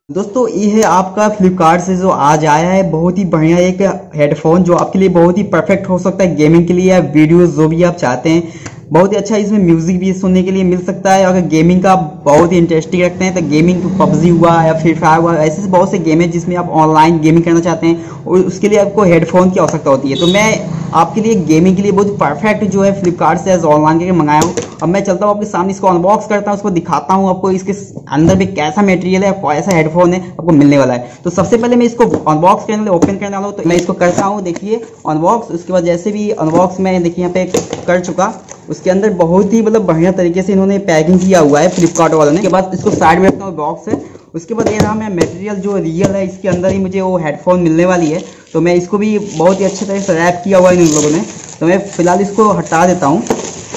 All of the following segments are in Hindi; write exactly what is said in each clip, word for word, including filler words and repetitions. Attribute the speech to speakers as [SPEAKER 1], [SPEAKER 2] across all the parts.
[SPEAKER 1] दोस्तों ये है आपका फ्लिपकार्ट से जो आज आया है बहुत ही बढ़िया एक हेडफोन जो आपके लिए बहुत ही परफेक्ट हो सकता है गेमिंग के लिए या वीडियोस जो भी आप चाहते हैं। बहुत ही अच्छा इसमें म्यूजिक भी सुनने के लिए मिल सकता है। अगर गेमिंग का बहुत ही इंटरेस्टिंग रखते हैं तो गेमिंग पबजी हुआ या फ्री फायर हुआ, ऐसे से बहुत से गेम है जिसमें आप ऑनलाइन गेमिंग करना चाहते हैं और उसके लिए आपको हेडफोन की आवश्यकता होती है। तो मैं आपके लिए गेमिंग के लिए बहुत परफेक्ट जो है फ्लिपकार्ट से ऑनलाइन करके मंगाया हूँ। अब मैं चलता हूँ आपके सामने, इसको अनबॉक्स करता हूँ, उसको दिखाता हूँ आपको इसके अंदर भी कैसा मटेरियल है, कैसा हेडफोन है आपको मिलने वाला है। तो सबसे पहले मैं इसको अनबॉक्स करने वाले ओपन करने वाला हूँ, तो मैं इसको करता हूँ। देखिए अनबॉक्स, उसके बाद जैसे भी अनबॉक्स मैं देखिए यहाँ पे कर चुका, उसके अंदर बहुत ही मतलब बढ़िया तरीके से इन्होंने पैकिंग किया हुआ है फ्लिपकार्ट वालों ने। उसके बाद इसको साइड में रखता हूँ, बॉक्स है। उसके बाद ये रहा मैं मटेरियल जो रियल है, इसके अंदर ही मुझे वो हेडफोन मिलने वाली है। तो मैं इसको भी बहुत ही अच्छे तरह से रैप किया हुआ है इन लोगों ने, तो मैं फिलहाल इसको हटा देता हूँ।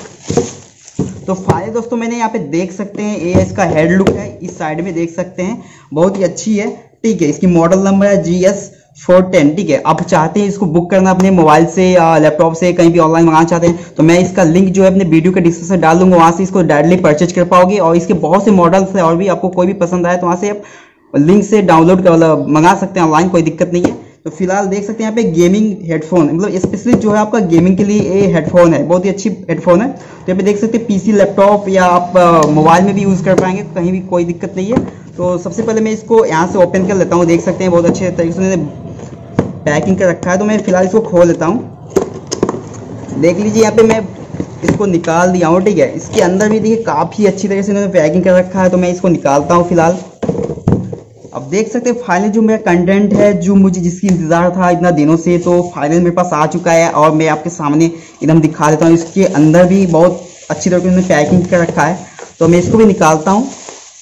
[SPEAKER 1] तो फाइल दोस्तों मैंने यहाँ पे देख सकते हैं, ये इसका हेड लुक है, इस साइड में देख सकते हैं, बहुत ही अच्छी है। ठीक है, इसकी मॉडल नंबर है जी एस फोर टेन। ठीक है, आप चाहते हैं इसको बुक करना अपने मोबाइल से या लैपटॉप से, कहीं भी ऑनलाइन मंगाना चाहते हैं तो मैं इसका लिंक जो है अपने वीडियो के डिस्क्रिप्शन में डाल दूंगा, वहां से इसको डायरेक्टली परचेज कर पाओगे। और इसके बहुत से मॉडल्स है और भी, आपको कोई भी पसंद आए तो वहां से आप लिंक से डाउनलोड कर मतलब मंगा सकते हैं ऑनलाइन, कोई दिक्कत नहीं है। तो फिलहाल देख सकते हैं यहाँ पे गेमिंग हेडफोन, मतलब स्पेशली जो है आपका गेमिंग के लिए ये हेडफोन है, बहुत ही अच्छी हेडफोन है। तो यहाँ पे देख सकते हैं पीसी, लैपटॉप या आप मोबाइल में भी यूज़ कर पाएंगे, कहीं भी कोई दिक्कत नहीं है। तो सबसे पहले मैं इसको यहाँ से ओपन कर लेता हूँ। देख सकते हैं बहुत अच्छे तरीके से पैकिंग कर रखा है, तो मैं फिलहाल इसको खोल लेता हूँ। देख लीजिए यहाँ पे मैं इसको निकाल दिया हूँ। ठीक है, इसके अंदर भी देखिए काफ़ी अच्छी तरह से इन्होंने पैकिंग कर रखा है, तो मैं इसको निकालता हूँ फिलहाल। अब देख सकते हैं फाइनली जो मेरा कंटेंट है, जो मुझे जिसकी इंतजार था इतना दिनों से, तो फाइनल मेरे पास आ चुका है और मैं आपके सामने एकदम दिखा देता हूँ। इसके अंदर भी बहुत अच्छी तरह से उन्होंने पैकिंग कर रखा है, तो मैं इसको भी निकालता हूँ।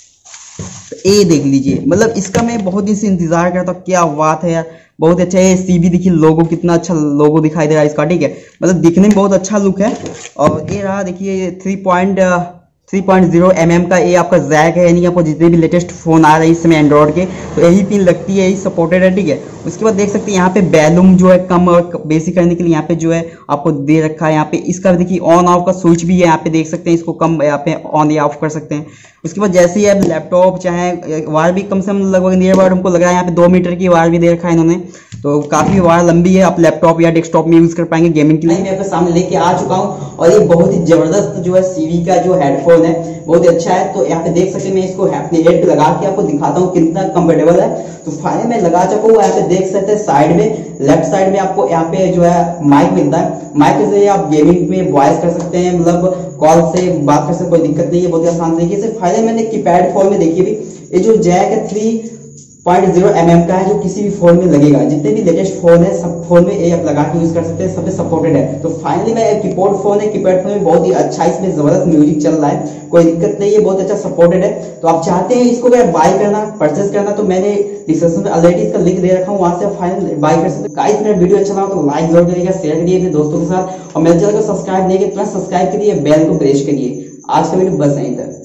[SPEAKER 1] तो ये देख लीजिए, मतलब इसका मैं बहुत दिन से इंतजार करता हूँ। क्या बात है यार, बहुत अच्छा है। सीबी देखिए लोगो, कितना अच्छा लोगो दिखाई दे रहा है इसका। ठीक है, मतलब दिखने में बहुत अच्छा लुक है। और ये रहा देखिए three point three point zero M M का ये आपका जैक है, यानी आपको जितने भी लेटेस्ट फोन आ रहे हैं इस समय एंड्रॉइड के, तो यही पिन लगती है, यही सपोर्टेड है। ठीक है, उसके बाद देख सकते हैं यहाँ पे वॉल्यूम जो है कम और बेसिक करने के लिए यहाँ पे जो है आपको दे रखा है। यहाँ पे इसका देखिए ऑन ऑफ का स्विच भी है, यहाँ पे देख सकते हैं, इसको कम यहाँ पे ऑन या ऑफ कर सकते हैं। उसके बाद जैसे ही आप लैपटॉप चाहे वायर भी कम से कम लगभग नियर अबाउट हमको लग रहा है यहाँ पे दो मीटर की वायर भी दे रखा है इन्होंने, तो काफी वायर लंबी है, आप लैपटॉप या डेस्कटॉप में यूज कर पाएंगे गेमिंग के लिए। मैं आपके सामने लेके आ चुका हूँ और ये बहुत ही जबरदस्त जो है सीवी का जो हेडफोन है, बहुत ही अच्छा है। तो यहाँ पे देख सकते हैं, मैं इसको अपने हेड पे लगा के आपको दिखाता हूँ कितना कंफर्टेबल है। तो फाइनल मैं लगा चुका हूँ। यहाँ पे देख सकते हैं साइड में, लेफ्ट साइड में आपको यहाँ पे जो है माइक मिलता है, माइक से आप गेमिंग में वॉइस कर सकते हैं, मतलब कॉल से बात कर सकते हैं, कोई दिक्कत नहीं है, बहुत ही आसान तरीके से। फाइनल मैंने कीपैड फोन में देखिए भी ये जो जैक है three point zero M M का है, जो किसी भी फोन में लगेगा, जितने भी लेटेस्ट फोन है सब फोन में ये आप लगा के यूज कर सकते हैं, सब पे सपोर्टेड है। तो फाइनली मैं कीबोर्ड फोन है, कीपैड फोन में बहुत ही अच्छा, इसमें जबरदस्त म्यूजिक चल रहा है, कोई दिक्कत नहीं है, बहुत अच्छा सपोर्टेड है। तो आप चाहते हैं इसको अगर बाय करना, परचेस करना, तो मैंने डिस्क्रिप्शन में ऑलरेडी इसका लिंक दे रखा हूँ, वहां से आप फाइनल बाय कर सकते हैं। गाइस मेरा वीडियो अच्छा लगा तो लाइक जरूर करिएगा, शेयर करिए अपने दोस्तों के साथ, और मेरे चैनल को सब्सक्राइब नहीं किया तो सब्सक्राइब करिए, बेल को प्रेस करिए। आज का वीडियो बस यहीं तक।